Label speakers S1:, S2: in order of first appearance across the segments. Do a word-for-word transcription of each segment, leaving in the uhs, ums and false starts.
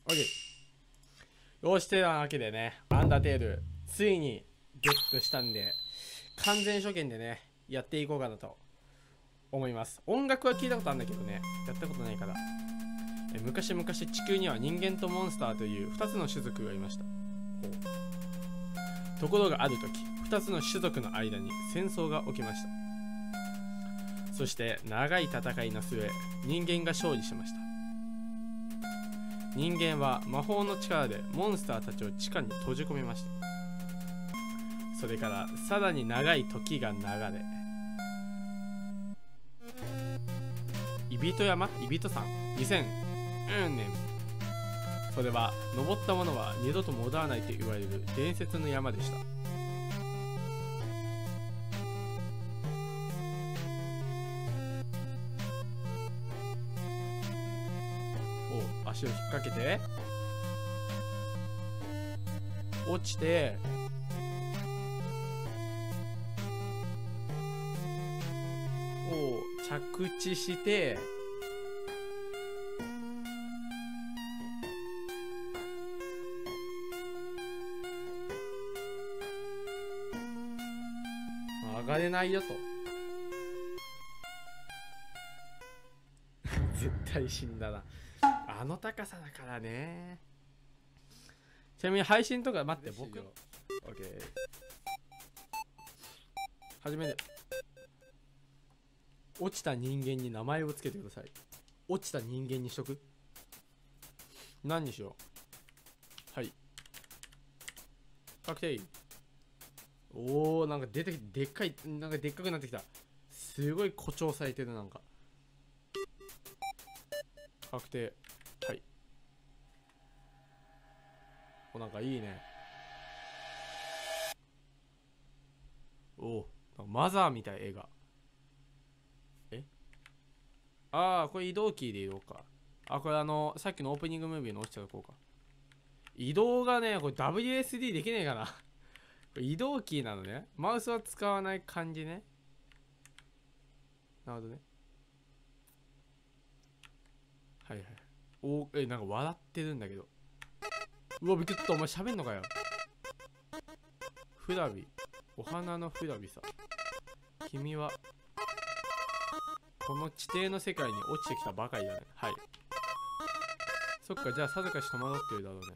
S1: OK。よし、てなわけでね、アンダーテール、ついにゲットしたんで、完全初見でね、やっていこうかなと思います。音楽は聞いたことあるんだけどね、やったことないから。え昔々地球には人間とモンスターというふたつの種族がいました。ところがある時、ふたつの種族の間に戦争が起きました。そして長い戦いの末、人間が勝利しました。人間は魔法の力でモンスターたちを地下に閉じ込めました。それからさらに長い時が流れ、イビト山イビト山にせんねん、それは登った者は二度と戻らないと言われる伝説の山でした。お、足を引っ掛けて落ちて、お、着地して、上がれないよと絶対死んだな、あの高さだからね。ちなみに配信とか待って、僕 OK 始める。落ちた人間に名前をつけてください。落ちた人間にしとく。何にしよう。はい、確定。おー、なんか出てきて、でっかい、なんかでっかくなってきた。すごい誇張されてる。なんか確定。はい、お、なんかいいね。おー、マザーみたい映画。え、ああ、これ移動キーで移動か。あ、これあのさっきのオープニングムービーの落ちたとこか。移動がね、これ ダブリューエスディー できねえかなこれ移動キーなのね。マウスは使わない感じね。なるほどね。はいはい。お、え、なんか笑ってるんだけど。うわ、びっくりした。お前喋んのかよ。フラビ、お花のフラビさ。君はこの地底の世界に落ちてきたばかりだね。はい、そっか。じゃあさぞかし戸惑ってるだろうね。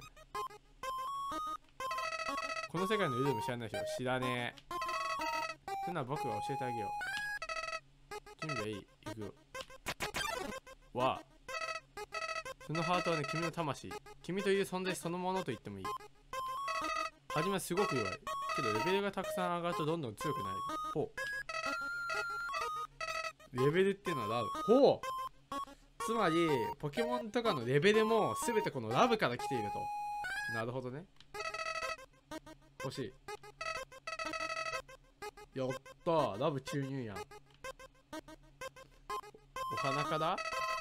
S1: この世界のルールも知らないでしょ。知らねえ。そんな僕が教えてあげよう。準備はいい。行くよ。わあ、そのハートはね、君の魂、君という存在そのものと言ってもいい。初めはすごく弱いけど、レベルがたくさん上がるとどんどん強くなる。ほう、レベルっていうのはラブ。ほう、つまりポケモンとかのレベルも全てこのラブから来ていると。なるほどね。欲しい。やったー、ラブ注入やん。お花から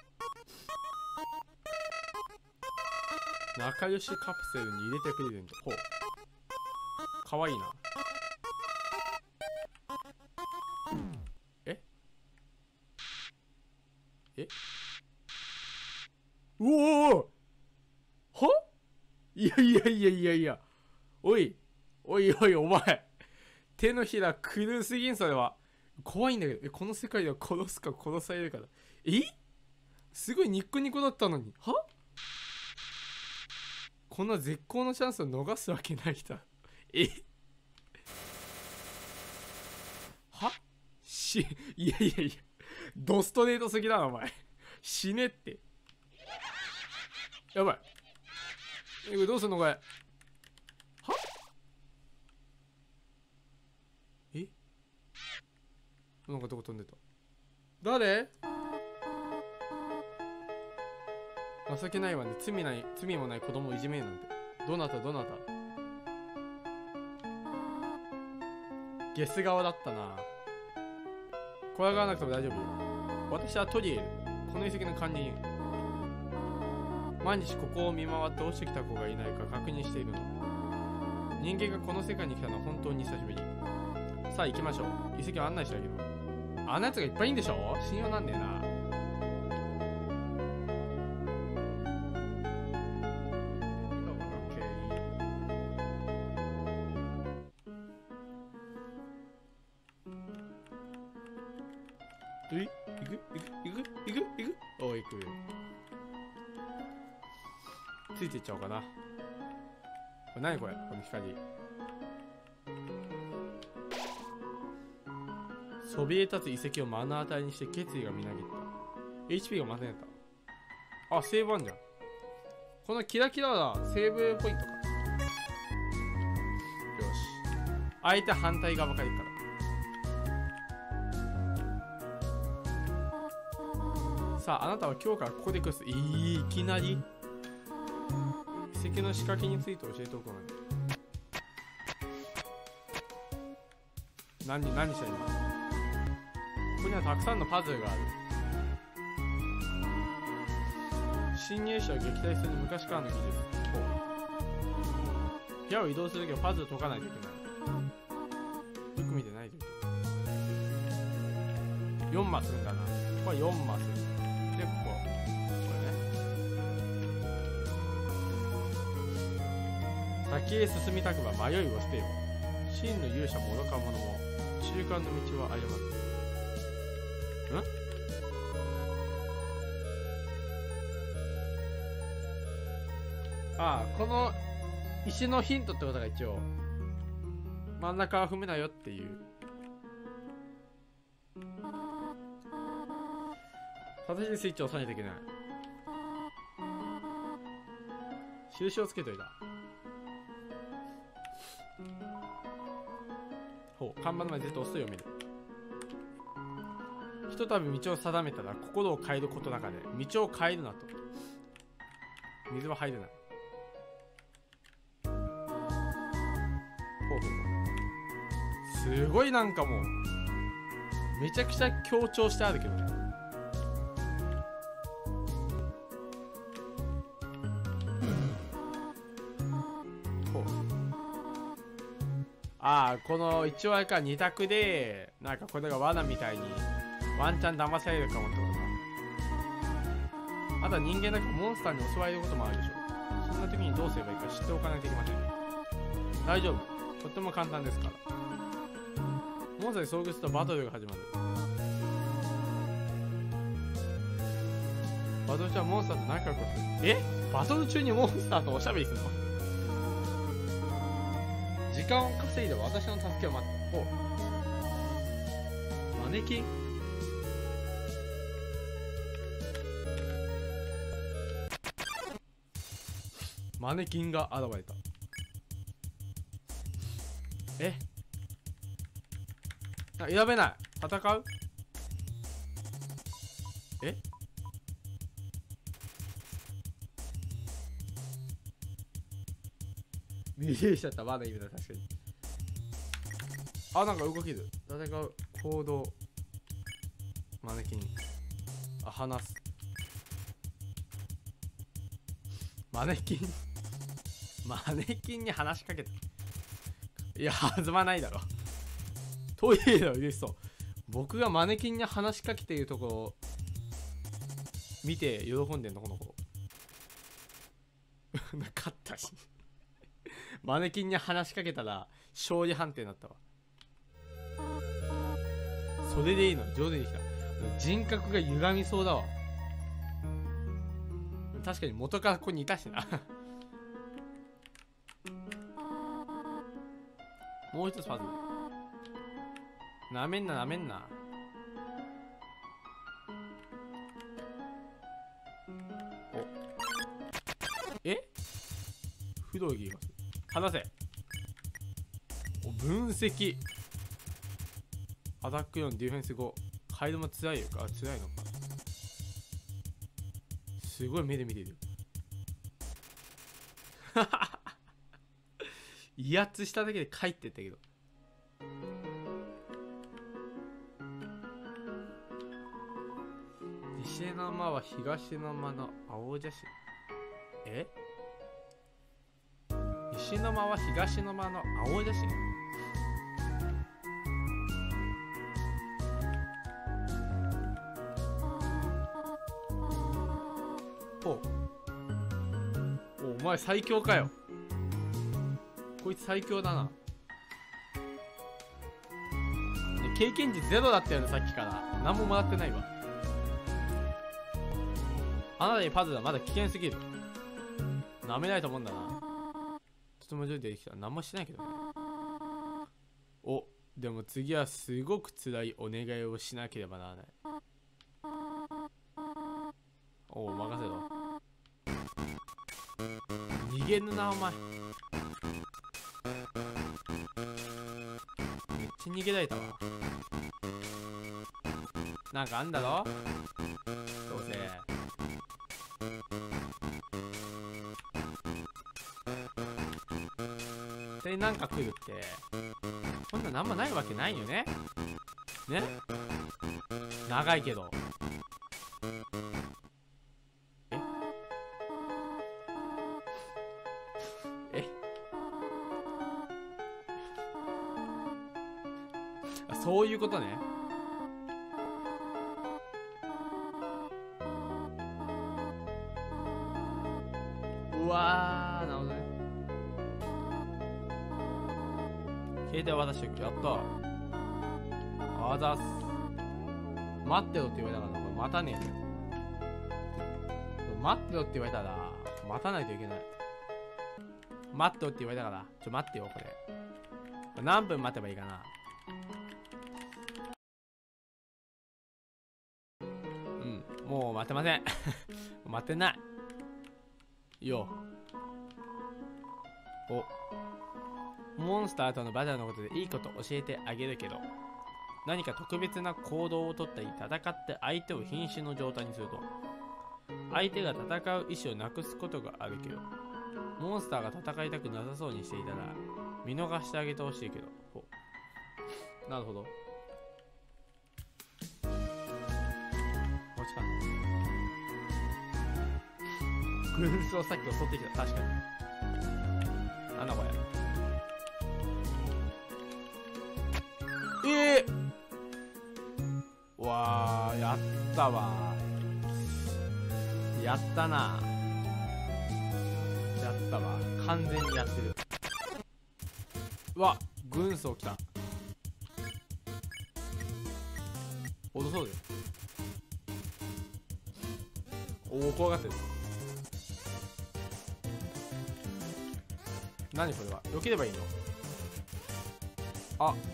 S1: 仲良しカプセルに入れてプレゼント。ほう、かわいいな。ええ、うおお、はいやいやいやいやいや、おいおいおい、お前手のひら狂すぎん。それは怖いんだけど。え、この世界では殺すか殺されるから。え、すごいニッコニコだったのに。は、こんな絶好のチャンスを逃すわけないだ。え、はし、いやいやいや、ドストレートすぎだなお前。死ねって。やばい。え、これどうすんのこれ。は、え、なんかどこ飛んでた。誰？情けないわね。罪ない、罪もない子供をいじめるなんて。どなたどなた。ゲス側だったな。怖がらなくても大丈夫よ。私はトリエル、この遺跡の管理員。毎日ここを見回って落ちてきた子がいないか確認しているの。人間がこの世界に来たのは本当に久しぶり。さあ行きましょう。遺跡を案内してあげる。あんなやつがいっぱいいんでしょ。信用なんねえな。 えいくいくいくいくいくおいくついていっちゃおうかな。これ何これ、この光。そびえ立つ遺跡を目の当たりにして決意がみなぎった。 エイチピー がまたやった。あ、セーブあんじゃん。このキラキラはセーブポイントか。よし、相手反対側から行くから。さあ、あなたは今日からここで暮らす。い, いきなり遺跡の仕掛けについて教えておくのに。何何した今。ここにはたくさんのパズルがある。侵入者を撃退する昔からの技術。部屋を移動するときはパズル解かないといけない。よく見てないといけない。よんマスんだな。これよんマスで、こここれね。先へ進みたくば迷いを捨てよ。真の勇者も愚か者も中間の道は誤る。ん？ああ、この石のヒントってことが一応真ん中は踏むなよっていう。正しいスイッチを押さないといけない。印をつけといた。ほう、看板の前ずっと押すと読める。ひとたび道を定めたら心を変えることなかで道を変えるなと。水は入れない。ほうほうほう。すごいなんかもうめちゃくちゃ強調してあるけどね。ほう。ああ、この一応あれか二択でなんかこれが罠みたいにワンチャン騙されるかもってことか。あとは人間だけモンスターに襲われることもあるでしょ。そんな時にどうすればいいか知っておかないといけません。大丈夫、とっても簡単ですから。モンスターに遭遇するとバトルが始まる。バトル中はモンスターと仲良くする。え、バトル中にモンスターとおしゃべりするの？時間を稼いで私の助けを待って。お、マネキン。マネキンが現れた。え、あ、選べない。戦う？え、右にしちゃった。まだいるな、確かに。あ、なんか動ける。戦う行動。マネキン。あ、話す。マネキンマネキンに話しかけた。いや、弾まないだろ。トイレの嬉しそう。僕がマネキンに話しかけているところを見て喜んでんの、この子。なかったし。マネキンに話しかけたら勝利判定になったわ。それでいいの、上手にきた。人格が歪みそうだわ。確かに元からここにいたしな。もう一つパズル。なめんななめんな。お、え、不動議が話せ。お、分析。アタックよん、ディフェンスご。カイドもつらいよか。つらいのか。すごい目で見てる。威圧しただけで帰ってったけど。西の間は東の間の青写真。え、西の間は東の間の青写真。ほう。お、お前最強かよ。こいつ最強だな。経験値ゼロだったよね、さっきから。 何ももらってないわ。あなたにパズルはまだ危険すぎる。舐めないと思うんだな。ちょっともうちょい出てきた。何もしてないけどね。お、でも次はすごく辛いお願いをしなければならない。おお、任せろ。逃げぬな、お前。めっちゃ逃げられたわ。なんかあんだろ、どうせ。で、なんか来るってこんな何もないわけないよね。ね、長いけど。ええそういうことね。うわー、なるほどね。携帯渡しておく。やった。あざっす。待ってろって言われたから、これ待たねえよ。待ってろって言われたら待たないといけない。待ってろって言われたから、ちょ待ってよ。これ何分待てばいいかな。うん、もう待てません待てないよ。お、モンスターとのバトルのことでいいこと教えてあげるけど、何か特別な行動をとったり戦って相手を瀕死の状態にすると相手が戦う意思をなくすことがあるけど、モンスターが戦いたくなさそうにしていたら見逃してあげてほしいけど。ほなるほど。こっちかな。軍曹さっき襲ってきた。確かに。なんだこれ。えー、わー、やったわー。やったな。やったわ。完全にやってる。うわ、軍曹来た。脅そうぜ。おお、怖がってる。何これは。避ければいいの。あ、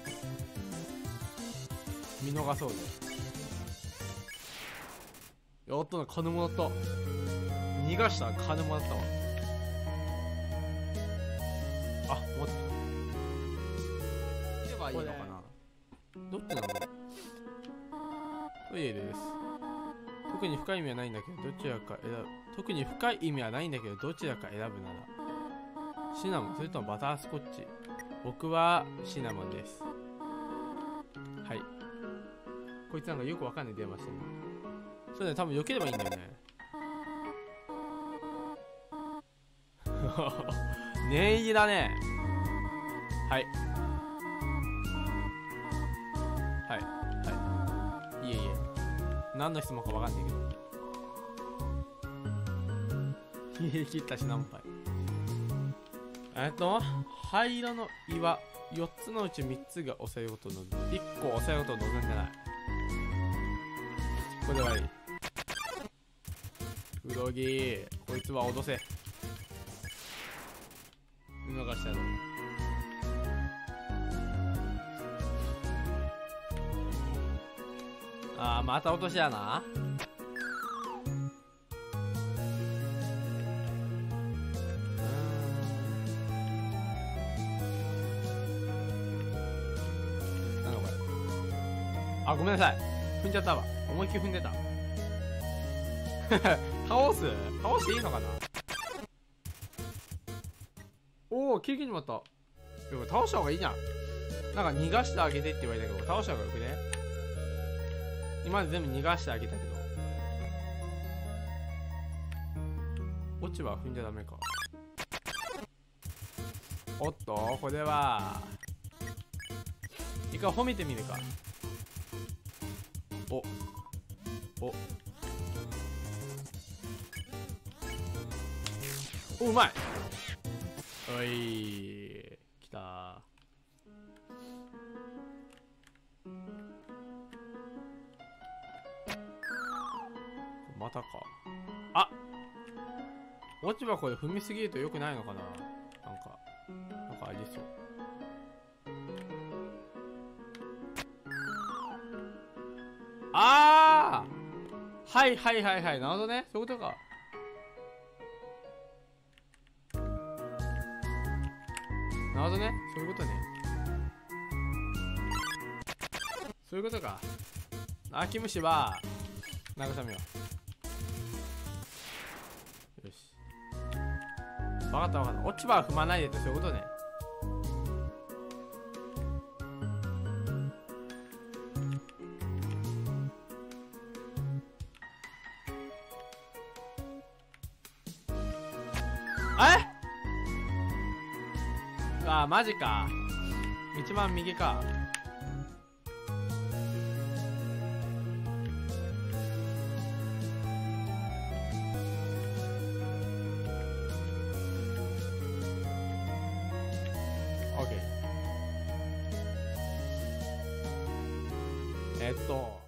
S1: 見逃そうぜ。やったな。金もらった。逃がしたら金もらったわ。あ、持ってた。いいのかな。どっちなんだろう。トイレです。特に深い意味はないんだけどどちらか選ぶ。特に深い意味はないんだけどどちらか選ぶならシナモンそれともバタースコッチ。僕はシナモンです。はい。こいつなんかよくわかんない電話してるの。それね、多分避ければいいんだよね。念入りだね。はいはいはい。いえいえ、何の質問かわかんないけど。切ったし何杯。えっと灰色の岩よっつのうちみっつが押さえることのいっこ押さえることを望んでない。これはいい。うどぎこいつは脅せ。見逃したろ。あー、また落としやな。なんだこれ。あ、ごめんなさい。踏んじゃったわ。思いっきり踏んでた。倒す倒していいのかな。おお、経験にもあった。でも倒した方がいいじゃん。なんか逃がしてあげてって言われたけど倒した方がよくね。今まで全部逃がしてあげたけど落ちは踏んじゃダメか。おっとこれは一回褒めてみるか。おおお、うまい。おいきた。 またか。あ、落ち葉これ踏みすぎると良くないのかな。なんかなんかありそう。ああ、はいはいはいはい、なるほどね、そういうことか。なるほどね、そういうことね。そういうことか。秋虫は慰めよう。よし、分かった分かった。落ち葉は踏まないでってそういうことね。え、あーマジか。一番右か。オッケー。えっと